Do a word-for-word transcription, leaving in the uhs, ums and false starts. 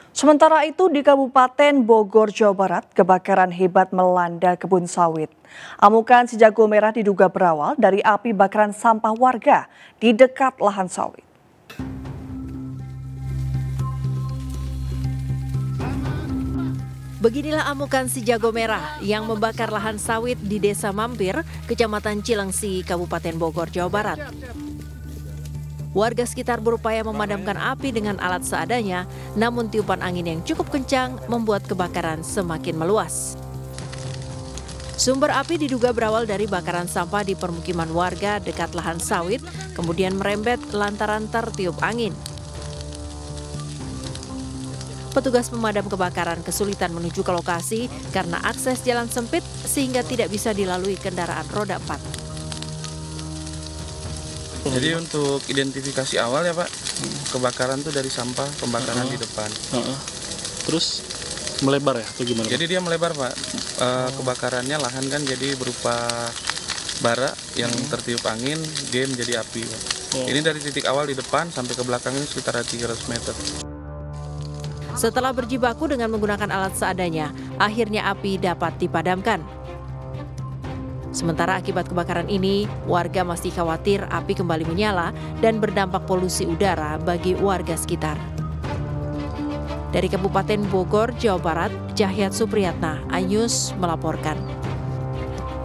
Sementara itu di Kabupaten Bogor, Jawa Barat, kebakaran hebat melanda kebun sawit. Amukan si jago merah diduga berawal dari api bakaran sampah warga di dekat lahan sawit. Beginilah amukan si jago merah yang membakar lahan sawit di Desa Mampir, Kecamatan Cilengsi, Kabupaten Bogor, Jawa Barat. Warga sekitar berupaya memadamkan api dengan alat seadanya, namun tiupan angin yang cukup kencang membuat kebakaran semakin meluas. Sumber api diduga berawal dari bakaran sampah di permukiman warga dekat lahan sawit, kemudian merembet lantaran tertiup angin. Petugas pemadam kebakaran kesulitan menuju ke lokasi karena akses jalan sempit sehingga tidak bisa dilalui kendaraan roda empat. Jadi untuk identifikasi awal ya Pak, kebakaran tuh dari sampah pembakaran uh-huh. di depan. Uh-huh. Terus melebar ya atau gimana? Jadi dia melebar Pak, uh, kebakarannya lahan kan jadi berupa bara yang uh-huh. tertiup angin, dia menjadi api Pak. Uh-huh. Ini dari titik awal di depan sampai ke belakang ini sekitar tiga ratus meter. Setelah berjibaku dengan menggunakan alat seadanya, akhirnya api dapat dipadamkan. Sementara akibat kebakaran ini, warga masih khawatir api kembali menyala dan berdampak polusi udara bagi warga sekitar. Dari Kabupaten Bogor, Jawa Barat, Cahyat Supriyatna, iNews melaporkan.